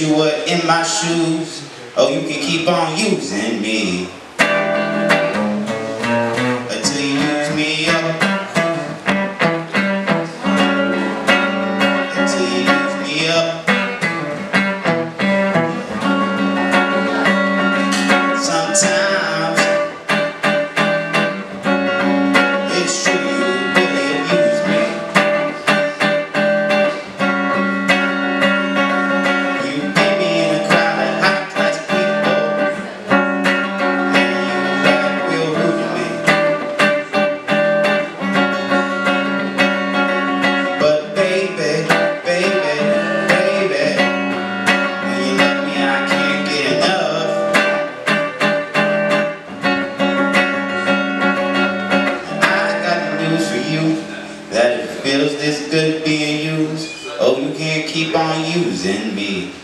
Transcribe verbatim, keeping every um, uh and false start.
you were in my shoes, oh, you can keep on using me until you use me up, until you use me up. Sometimes it's true, you really abuse me. You get me in a crowd of high-class people, and you act real rude to me. But baby, baby, baby, when you love me, I can't get enough. For you, that it feels this good being used, oh, you can't keep on using me.